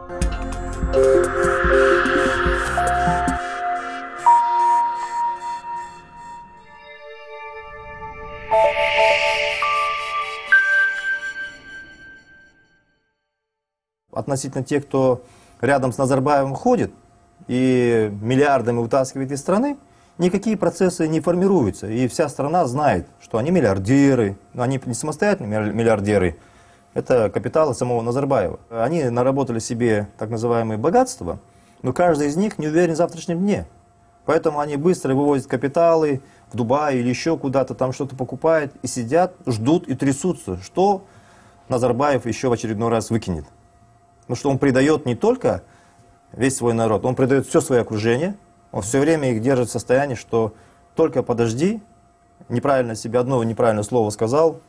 Относительно тех, кто рядом с Назарбаевым ходит и миллиардами вытаскивает из страны, никакие процессы не формируются. И вся страна знает, что они миллиардеры. Но они не самостоятельные миллиардеры, это капиталы самого Назарбаева. Они наработали себе так называемые богатства, но каждый из них не уверен в завтрашнем дне. Поэтому они быстро вывозят капиталы в Дубай или еще куда-то, там что-то покупают и сидят, ждут и трясутся, что Назарбаев еще в очередной раз выкинет. Потому что он предает не только весь свой народ, он предает все свое окружение, он все время их держит в состоянии, что только подожди, неправильно себе одно неправильное слово сказал,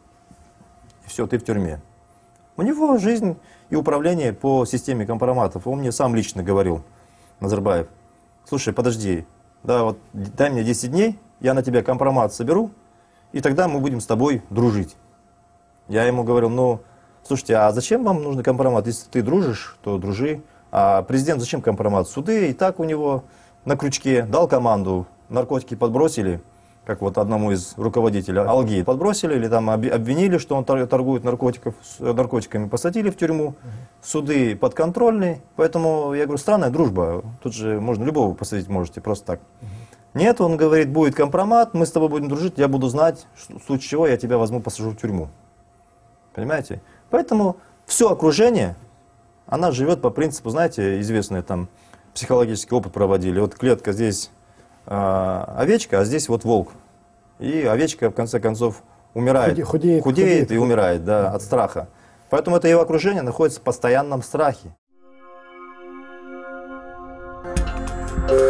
и все, ты в тюрьме. У него жизнь и управление по системе компроматов. Он мне сам лично говорил, Назарбаев, слушай, подожди, да, вот, дай мне 10 дней, я на тебя компромат соберу, и тогда мы будем с тобой дружить. Я ему говорил, ну, слушайте, а зачем вам нужен компромат? Если ты дружишь, то дружи. А президент зачем компромат? Суды и так у него на крючке. Дал команду, наркотики подбросили, как вот одному из руководителей Алги подбросили, или там обвинили, что он торгует наркотиками, посадили в тюрьму. Суды подконтрольные. Поэтому, я говорю, странная дружба. Тут же можно любого посадить, можете, просто так. Нет, он говорит, будет компромат, мы с тобой будем дружить, я буду знать, в случае чего я тебя возьму, посажу в тюрьму. Понимаете? Поэтому все окружение, она живет по принципу, знаете, известный там психологический опыт проводили. Вот клетка здесь овечка, а здесь вот волк. И овечка в конце концов умирает, худеет и умирает, да, от страха. Поэтому это его окружение находится в постоянном страхе.